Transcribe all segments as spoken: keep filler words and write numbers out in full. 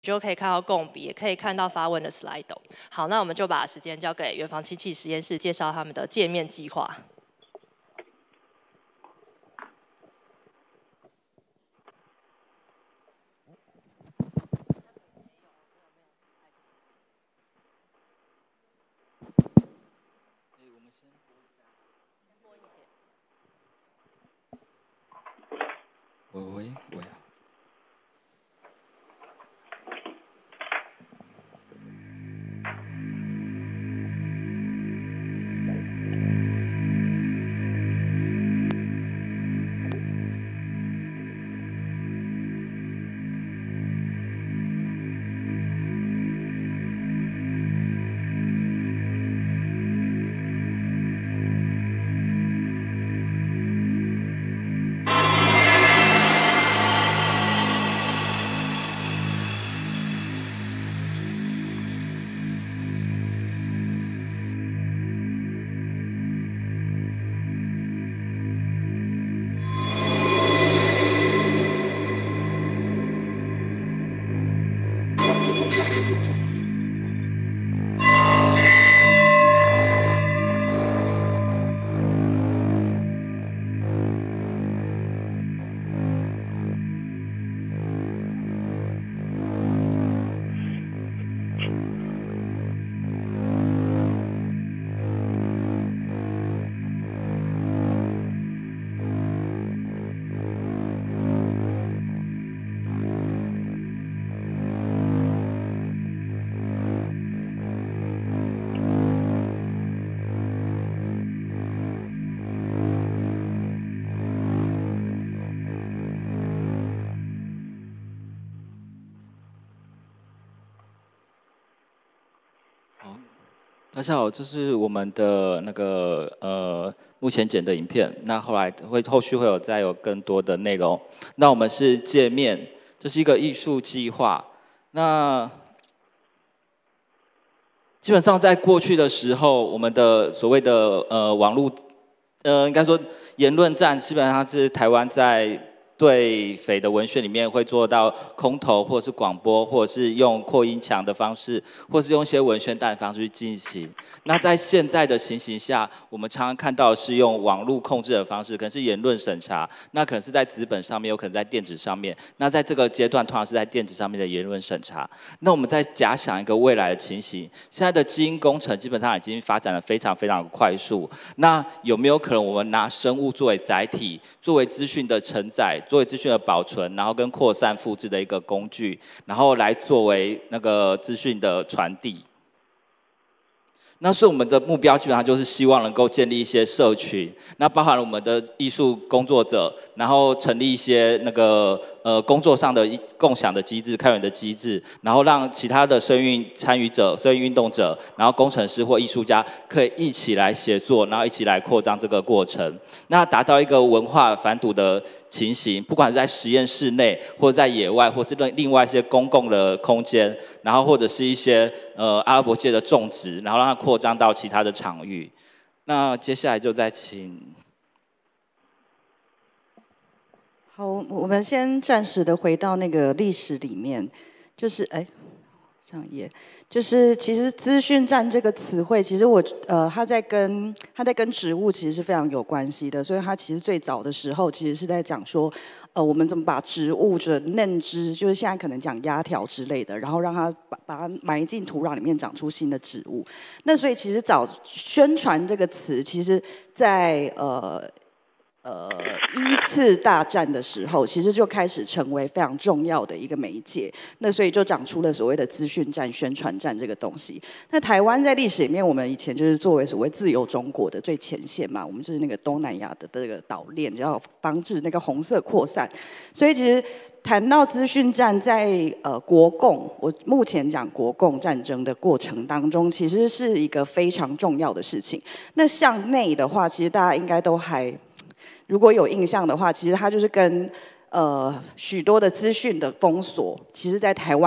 就可以看到共笔，也可以看到发问的 slide。好，那我们就把时间交给远房氢气实验室，介绍他们的界面计划。 喂喂喂。大家好，这是我们的那个呃目前剪的影片，那后来会后续会有再有更多的内容。那我们是界面，这是一个艺术计划。那基本上在过去的时候，我们的所谓的呃网络，呃应该说言论战，基本上是台湾在对匪的文宣里面会做到空投，或者是广播，或者是用扩音墙的方式，或是用一些文宣弹的方式去进行。那在现在的情形下，我们常常看到的是用网络控制的方式，可能是言论审查，那可能是在纸本上面，有可能在电子上面。那在这个阶段，通常是在电子上面的言论审查。那我们再假想一个未来的情形，现在的基因工程基本上已经发展得非常非常快速。那有没有可能我们拿生物作为载体，作为资讯的承载？作为资讯的保存，然后跟扩散复制的一个工具，然后来作为那个资讯的传递。那所以我们的目标基本上就是希望能够建立一些社群，那包含了我们的艺术工作者，然后成立一些那个呃工作上的共享的机制、开源的机制，然后让其他的声运参与者、声运运动者，然后工程师或艺术家可以一起来协作，然后一起来扩张这个过程，那达到一个文化反哺的情形，不管是在实验室内，或者在野外，或是另外一些公共的空间，然后或者是一些呃阿拉伯界的种植，然后让它扩张到其他的场域。那接下来就再请。 好，我们先暂时的回到那个历史里面，就是哎。上一页，就是其实资讯战这个词汇，其实我呃，它在跟它在跟植物其实是非常有关系的，所以它其实最早的时候其实是在讲说，呃，我们怎么把植物的嫩枝，就是现在可能讲压条之类的，然后让它把把它埋进土壤里面长出新的植物。那所以其实早宣传这个词，其实在呃。呃，一次大战的时候，其实就开始成为非常重要的一个媒介。那所以就长出了所谓的资讯战、宣传战这个东西。那台湾在历史里面，我们以前就是作为所谓自由中国的最前线嘛，我们就是那个东南亚的这个岛链，就要防止那个红色扩散。所以其实谈到资讯战在，在呃国共，我目前讲国共战争的过程当中，其实是一个非常重要的事情。那向内的话，其实大家应该都还。如果有印象的话，其实它就是跟呃许多的资讯的封锁，其实在台湾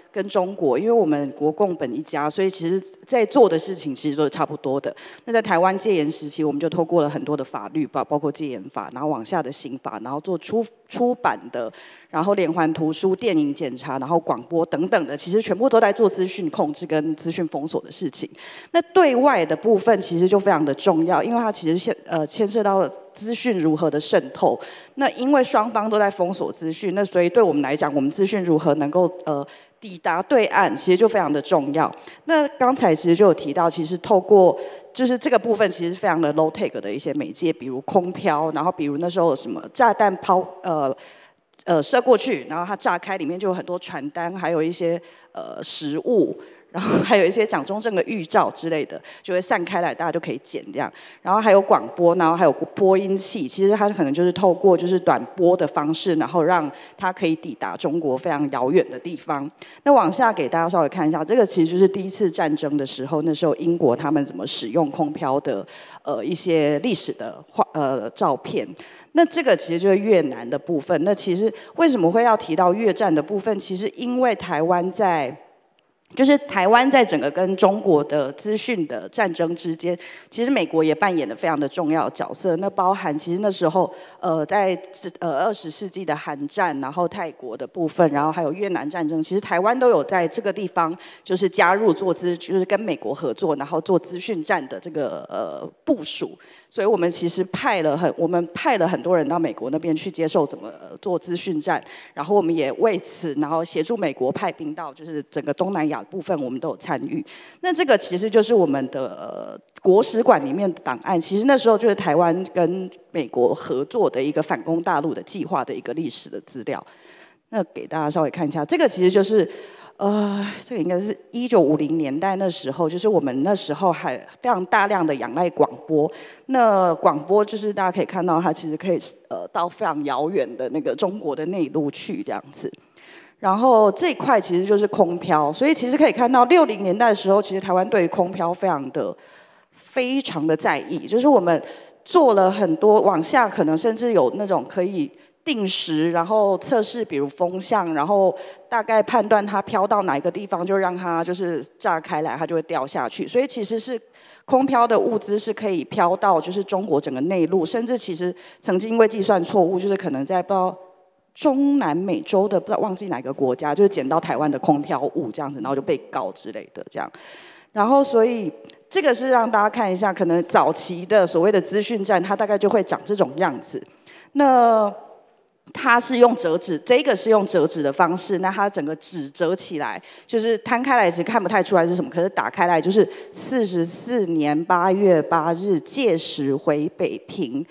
跟中国，因为我们国共本一家，所以其实在做的事情其实都是差不多的。那在台湾戒严时期，我们就透过了很多的法律，包包括戒严法，然后往下的刑法，然后做出出版的，然后连环图书、电影检查，然后广播等等的，其实全部都在做资讯控制跟资讯封锁的事情。那对外的部分其实就非常的重要，因为它其实牵呃牵涉到了资讯如何的渗透。那因为双方都在封锁资讯，那所以对我们来讲，我们资讯如何能够呃抵达对岸，其实就非常的重要。那刚才其实就有提到，其实透过就是这个部分，其实非常的 low tech 的一些媒介，比如空飘，然后比如那时候什么炸弹抛呃。呃，射过去，然后它炸开，里面就有很多传单，还有一些呃食物，然后还有一些蒋中正的预兆之类的，就会散开来，大家就可以捡这样。然后还有广播，然后还有播音器，其实它可能就是透过就是短波的方式，然后让它可以抵达中国非常遥远的地方。那往下给大家稍微看一下，这个其实就是第一次战争的时候，那时候英国他们怎么使用空飘的呃一些历史的画呃照片。那这个其实就是越南的部分。那其实为什么会要提到越战的部分？其实因为台湾在，就是台湾在整个跟中国的资讯的战争之间，其实美国也扮演了非常的重要的角色。那包含其实那时候，呃，在呃二十世纪的韩战，然后泰国的部分，然后还有越南战争，其实台湾都有在这个地方就是加入做资，就是跟美国合作，然后做资讯战的这个呃部署。所以我们其实派了很，我们派了很多人到美国那边去接受怎么做资讯战，然后我们也为此，然后协助美国派兵到就是整个东南亚部分，我们都有参与。那这个其实就是我们的、呃、国史馆里面的档案，其实那时候就是台湾跟美国合作的一个反攻大陆的计划的一个历史的资料。那给大家稍微看一下，这个其实就是。呃，这个应该是一九五零年代那时候，就是我们那时候还非常大量的仰赖广播。那广播就是大家可以看到，它其实可以呃到非常遥远的那个中国的内陆去这样子。然后这一块其实就是空飘，所以其实可以看到六零年代的时候，其实台湾对于空飘非常的非常的在意，就是我们做了很多往下，可能甚至有那种可以。定时，然后测试，比如风向，然后大概判断它飘到哪一个地方，就让它就是炸开来，它就会掉下去。所以其实是空飘的物资是可以飘到就是中国整个内陆，甚至其实曾经因为计算错误，就是可能在不知道中南美洲的不知道忘记哪个国家，就是捡到台湾的空飘物这样子，然后就被告之类的这样。然后所以这个是让大家看一下，可能早期的所谓的资讯站，它大概就会长这种样子。那它是用折纸，这个是用折纸的方式，那它整个纸折起来，就是摊开来是看不太出来是什么，可是打开来就是四十四年八月八日届时回北平，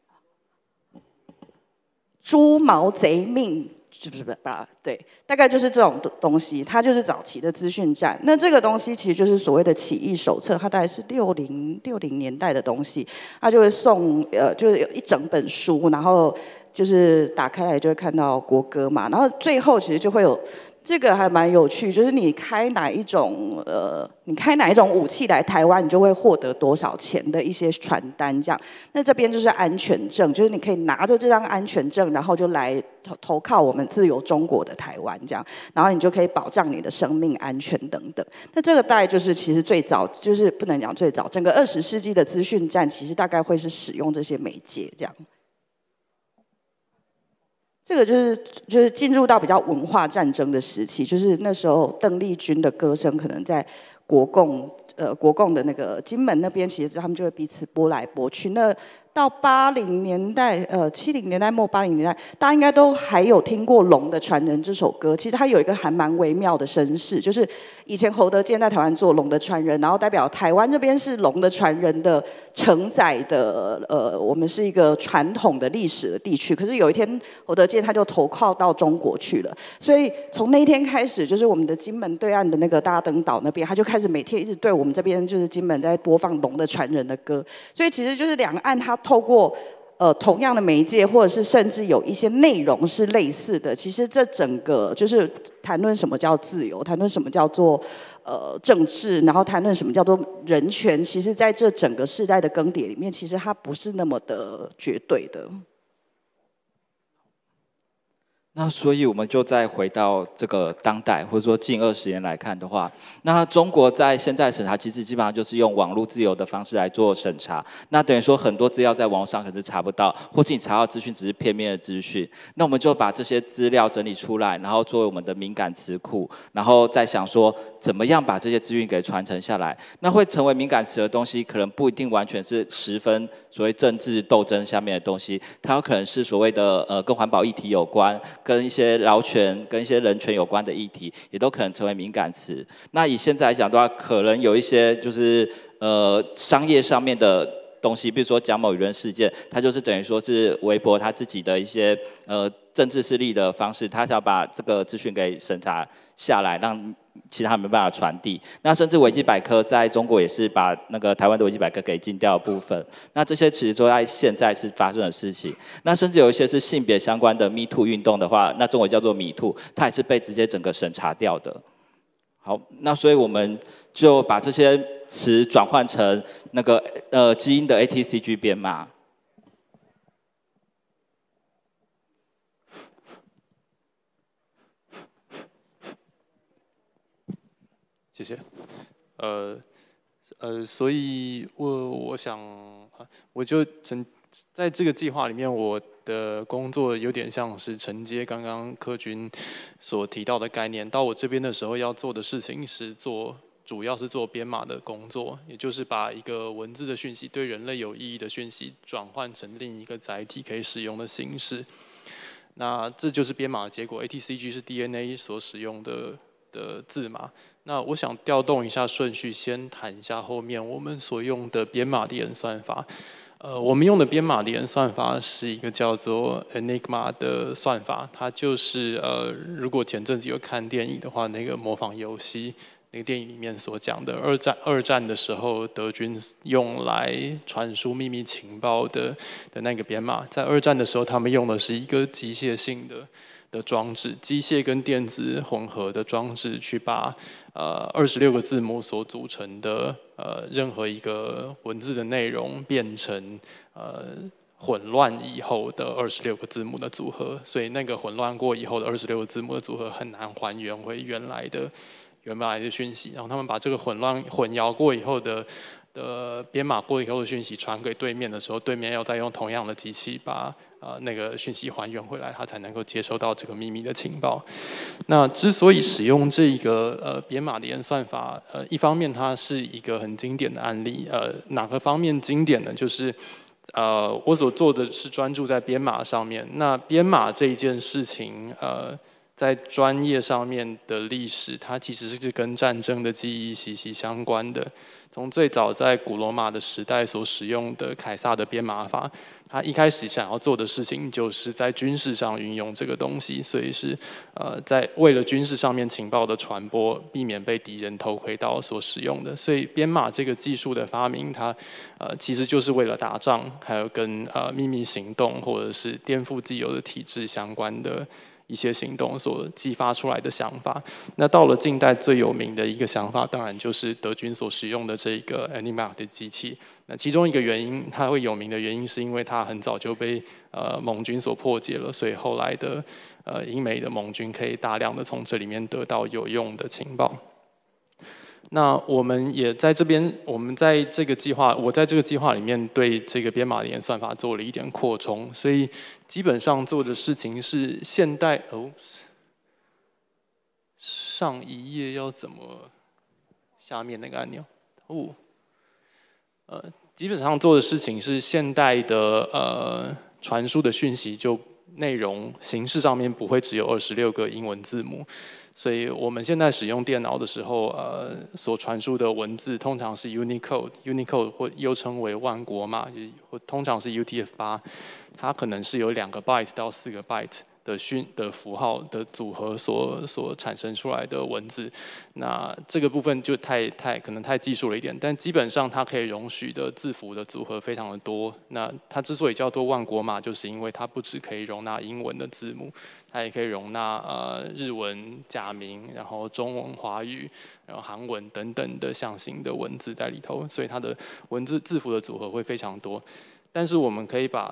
诛毛贼命，是不是不是吧？对，大概就是这种东西，它就是早期的资讯站。那这个东西其实就是所谓的起义手册，它大概是六零六零年代的东西，它就会送呃，就是有一整本书，然后。就是打开来就会看到国歌嘛，然后最后其实就会有这个还蛮有趣，就是你开哪一种呃，你开哪一种武器来台湾，你就会获得多少钱的一些传单这样。那这边就是安全证，就是你可以拿着这张安全证，然后就来投投靠我们自由中国的台湾这样，然后你就可以保障你的生命安全等等。那这个大概就是其实最早，就是不能讲最早，整个二十世纪的资讯站其实大概会是使用这些媒介这样。这个就是就是进入到比较文化战争的时期，就是那时候邓丽君的歌声可能在国共呃国共的那个金门那边，其实他们就会彼此拨来拨去。那到八零年代，呃七零年代末八零年代，大家应该都还有听过《龙的传人》这首歌。其实它有一个还蛮微妙的身世，就是以前侯德健在台湾做《龙的传人》，然后代表台湾这边是《龙的传人》的承载的，呃，我们是一个传统的历史的地区。可是有一天侯德健他就投靠到中国去了，所以从那一天开始，就是我们的金门对岸的那个大登岛那边，他就开始每天一直对我们这边就是金门在播放《龙的传人》的歌。所以其实就是两岸它透过呃同样的媒介，或者是甚至有一些内容是类似的。其实这整个就是谈论什么叫自由，谈论什么叫做呃政治，然后谈论什么叫做人权。其实在这整个世代的更迭里面，其实它不是那么的绝对的。 那所以我们就再回到这个当代，或者说近二十年来看的话，那中国在现在审查机制基本上就是用网络自由的方式来做审查。那等于说很多资料在网络上可是查不到，或是你查到资讯只是片面的资讯。那我们就把这些资料整理出来，然后作为我们的敏感词库，然后再想说怎么样把这些资讯给传承下来。那会成为敏感词的东西，可能不一定完全是十分所谓政治斗争下面的东西，它有可能是所谓的呃跟环保议题有关。跟一些劳权、跟一些人权有关的议题，也都可能成为敏感词。那以现在来讲的话，可能有一些就是呃商业上面的东西，比如说蒋某舆论事件，它就是等于说是微博他自己的一些呃政治势力的方式，他想把这个资讯给审查下来，让其他人没办法传递。那甚至维基百科在中国也是把那个台湾的维基百科给禁掉的部分。那这些其实都在现在是发生的事情。那甚至有一些是性别相关的 Me Too 运动的话，那中国叫做米兔，它也是被直接整个审查掉的。好，那所以我们就把这些词转换成那个呃基因的 A T C G 编码。 谢谢。呃呃，所以我我想，我就承在这个计划里面，我的工作有点像是承接刚刚柯君所提到的概念。到我这边的时候，要做的事情是做，主要是做编码的工作，也就是把一个文字的讯息，对人类有意义的讯息，转换成另一个载体可以使用的形式。那这就是编码的结果。A T C G 是 D N A 所使用的的字码。那我想调动一下顺序，先谈一下后面我们所用的编码的演算法。呃，我们用的编码的演算法是一个叫做 Enigma 的算法，它就是呃，如果前阵子有看电影的话，那个模仿游戏那个电影里面所讲的二战二战的时候，德军用来传输秘密情报的的那个编码，在二战的时候，他们用的是一个机械性的。的装置，机械跟电子混合的装置，去把呃二十六个字母所组成的呃任何一个文字的内容变成呃混乱以后的二十六个字母的组合，所以那个混乱过以后的二十六个字母的组合很难还原回原来的原来的讯息，然后他们把这个混乱混淆过以后的。的编码过以后的讯息传给对面的时候，对面要再用同样的机器把呃那个讯息还原回来，它才能够接收到这个秘密的情报。那之所以使用这个呃编码的演算法，呃一方面它是一个很经典的案例，呃哪个方面经典呢？就是呃我所做的是专注在编码上面。那编码这一件事情，呃在专业上面的历史，它其实是跟战争的记忆息息相关的。从最早在古罗马的时代所使用的凯撒的编码法，他一开始想要做的事情就是在军事上运用这个东西，所以是呃在为了军事上面情报的传播，避免被敌人偷窥到所使用的。所以编码这个技术的发明，它呃其实就是为了打仗，还有跟呃秘密行动或者是颠覆既有的体制相关的。一些行动所激发出来的想法。那到了近代最有名的一个想法，当然就是德军所使用的这个 Enigma 的机器。那其中一个原因，它会有名的原因，是因为它很早就被呃盟军所破解了，所以后来的呃英美的盟军可以大量的从这里面得到有用的情报。那我们也在这边，我们在这个计划，我在这个计划里面对这个编码的演算法做了一点扩充，所以基本上做的事情是现代哦，上一页要怎么下面那个按钮哦，呃，基本上做的事情是现代的呃传输的讯息就内容形式上面不会只有二十六个英文字母。所以我们现在使用电脑的时候，呃，所传输的文字通常是 Unicode，Unicode 或又称为万国码，或通常是 U T F 八，它可能是有两个 byte 到四个 byte 的讯的符号的组合所所产生出来的文字。那这个部分就太太可能太技术了一点，但基本上它可以容许的字符的组合非常的多。那它之所以叫做万国码，就是因为它不只可以容纳英文的字母。它也可以容纳呃日文、假名，然后中文、华语，然后韩文等等的象形的文字在里头，所以它的文字字符的组合会非常多。但是我们可以把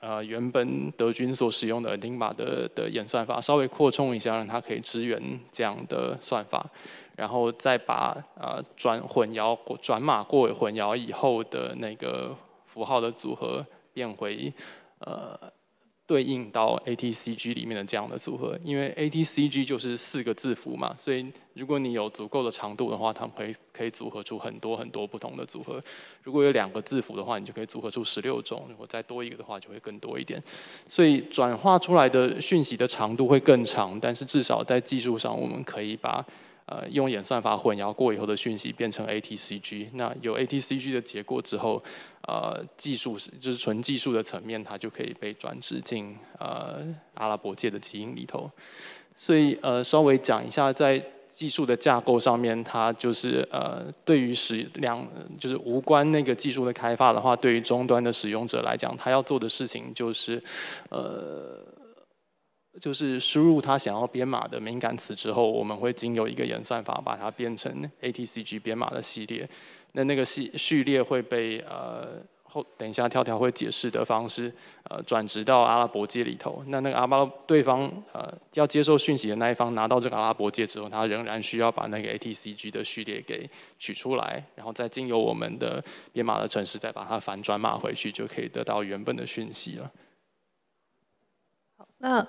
呃原本德军所使用的 Enigma 的的演算法稍微扩充一下，让它可以支援这样的算法，然后再把呃转混淆转码过混淆以后的那个符号的组合变回呃。对应到 A T C G 里面的这样的组合，因为 A T C G 就是四个字符嘛，所以如果你有足够的长度的话，它们会可以组合出很多很多不同的组合。如果有两个字符的话，你就可以组合出十六种；如果再多一个的话，就会更多一点。所以转化出来的讯息的长度会更长，但是至少在技术上，我们可以把呃用演算法混淆过以后的讯息变成 A T C G。那有 A T C G 的结果之后，呃，技术就是纯技术的层面，它就可以被转植进呃阿拉伯界的基因里头。所以呃，稍微讲一下，在技术的架构上面，它就是呃，对于使两就是无关那个技术的开发的话，对于终端的使用者来讲，他要做的事情就是呃。就是输入他想要编码的敏感词之后，我们会经由一个演算法把它变成 A T C G 编码的系列。那那个系序列会被呃后等一下跳跳会解释的方式呃转植到阿拉伯界里头。那那个阿拉对方呃要接受讯息的那一方拿到这个阿拉伯界之后，他仍然需要把那个 A T C G 的序列给取出来，然后再经由我们的编码的程式再把它反转码回去，就可以得到原本的讯息了。 好，那。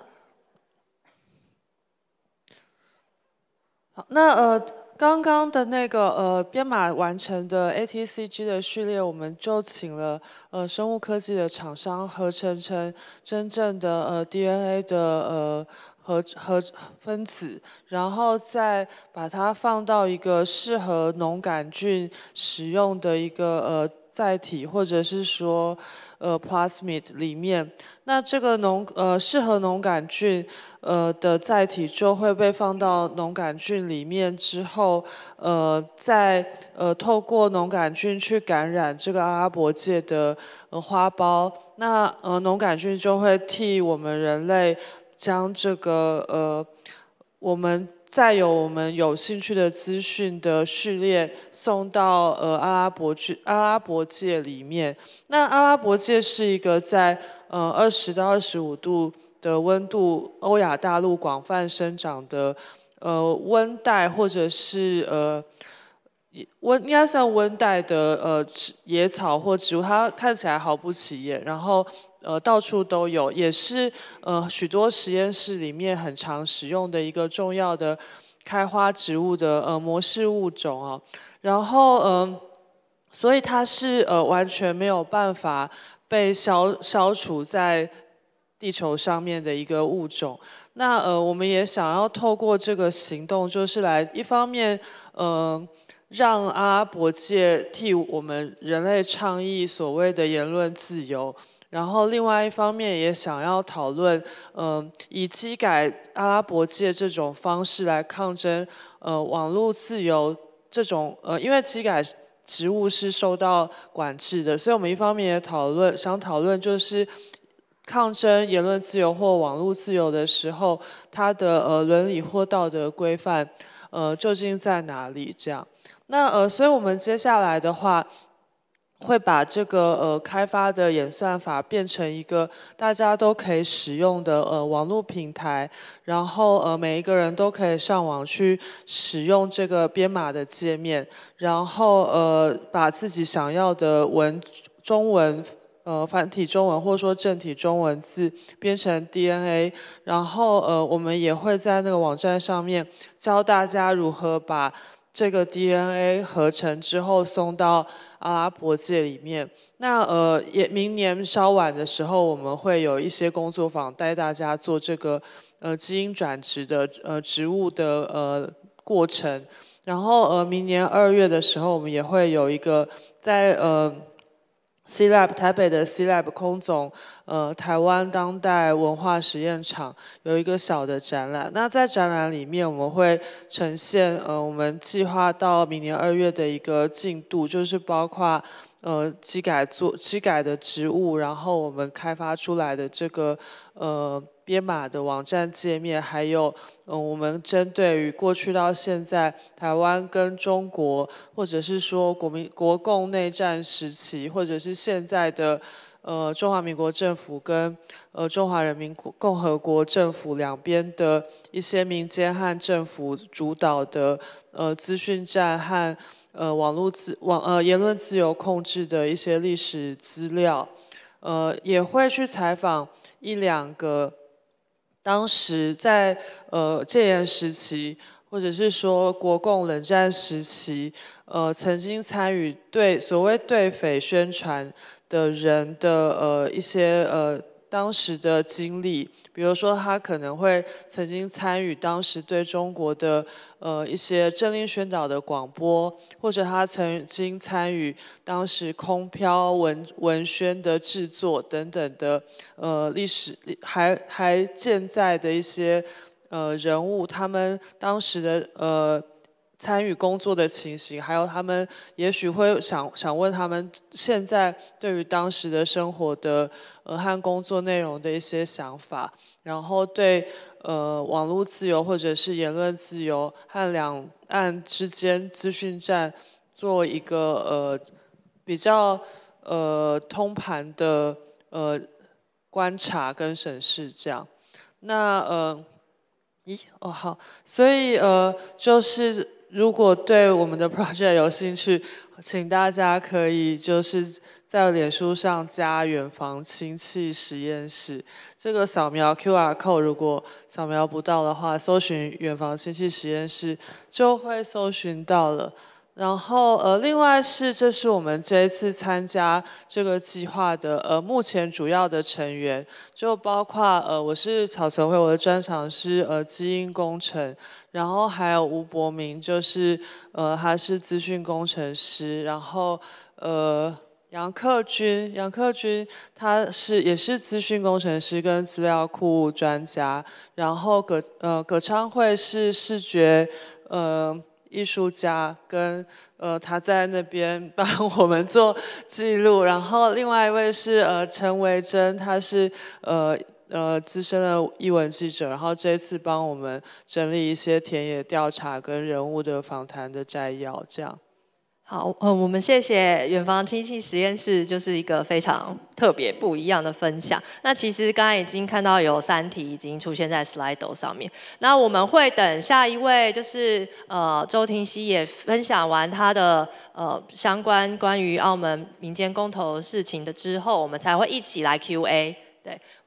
好，那呃，刚刚的那个呃编码完成的 A T C G 的序列，我们就请了呃生物科技的厂商合成成真正的呃 D N A 的呃核核分子，然后再把它放到一个适合农杆菌使用的一个呃载体，或者是说呃 plasmid 里面。那这个农呃适合农杆菌呃的载体就会被放到农杆菌里面之后，呃再呃透过农杆菌去感染这个阿拉伯界的呃花苞，那呃农杆菌就会替我们人类将这个呃我们再有我们有兴趣的资讯的序列送到呃阿拉伯界阿拉伯界里面。那阿拉伯界是一个在呃二十到二十五度的温度，欧亚大陆广泛生长的呃温带或者是呃温应该算温带的呃野草或植物，它看起来毫不起眼，然后呃到处都有，也是呃许多实验室里面很常使用的一个重要的开花植物的呃模式物种啊。然后嗯、呃，所以它是呃完全没有办法被消消除在地球上面的一个物种。那呃，我们也想要透过这个行动，就是来一方面呃。让阿拉伯界替我们人类倡议所谓的言论自由，然后另外一方面也想要讨论，嗯、呃，以基改阿拉伯界这种方式来抗争，呃，网络自由这种，呃，因为基改植物是受到管制的，所以我们一方面也讨论，想讨论就是抗争言论自由或网络自由的时候，它的呃伦理或道德规范，呃，究竟在哪里？这样。那呃，所以我们接下来的话，会把这个呃开发的演算法变成一个大家都可以使用的呃网络平台，然后呃每一个人都可以上网去使用这个编码的界面，然后呃把自己想要的文中文。呃，繁体中文或者说正体中文字编成 D N A， 然后呃，我们也会在那个网站上面教大家如何把这个 D N A 合成之后送到阿拉伯界里面。那呃，也明年稍晚的时候，我们会有一些工作坊带大家做这个呃基因转植的呃植物的呃过程。然后呃，明年二月的时候，我们也会有一个在呃。C Lab 台北的 C Lab 空总，呃，台湾当代文化实验场有一个小的展览。那在展览里面，我们会呈现呃，我们计划到明年二月的一个进度，就是包括呃基改做基改的植物，然后我们开发出来的这个呃编码的网站界面，还有嗯、呃，我们针对于过去到现在台湾跟中国，或者是说国民国共内战时期，或者是现在的呃中华民国政府跟呃中华人民共和国政府两边的一些民间和政府主导的呃资讯战和呃网络自网呃言论自由控制的一些历史资料，呃也会去采访一两个当时在呃戒严时期，或者是说国共冷战时期，呃曾经参与对所谓对匪宣传的人的呃一些呃当时的经历，比如说他可能会曾经参与当时对中国的呃一些政令宣导的广播，或者他曾经参与当时空飘文文宣的制作等等的呃历史还还健在的一些呃人物，他们当时的呃。参与工作的情形，还有他们也许会想想问他们现在对于当时的生活的呃和工作内容的一些想法，然后对呃网络自由或者是言论自由和两岸之间资讯战做一个呃比较呃通盘的呃观察跟审视这样。那呃咦哦好，所以呃就是。如果对我们的 project 有兴趣，请大家可以就是在脸书上加远房亲戚实验室，这个扫描 Q R code， 如果扫描不到的话，搜寻远房亲戚实验室就会搜寻到了。然后呃，另外是这是我们这一次参加这个计划的呃目前主要的成员，就包括呃我是草存会，我的专长是呃基因工程，然后还有吴伯明，就是呃他是资讯工程师，然后呃杨克军，杨克军他是也是资讯工程师跟资料库专家，然后葛呃葛昌慧是视觉呃。艺术家跟呃他在那边帮我们做记录，然后另外一位是呃陈维珍，他是呃呃资深的艺文记者，然后这次帮我们整理一些田野调查跟人物的访谈的摘要，这样。 好，呃，我们谢谢远房亲戚实验室，就是一个非常特别不一样的分享。那其实刚才已经看到有三题已经出现在 Slido 上面。那我们会等下一位，就是呃周庭熙也分享完他的呃相关关于澳门民间公投事情的之后，我们才会一起来 Q A。对。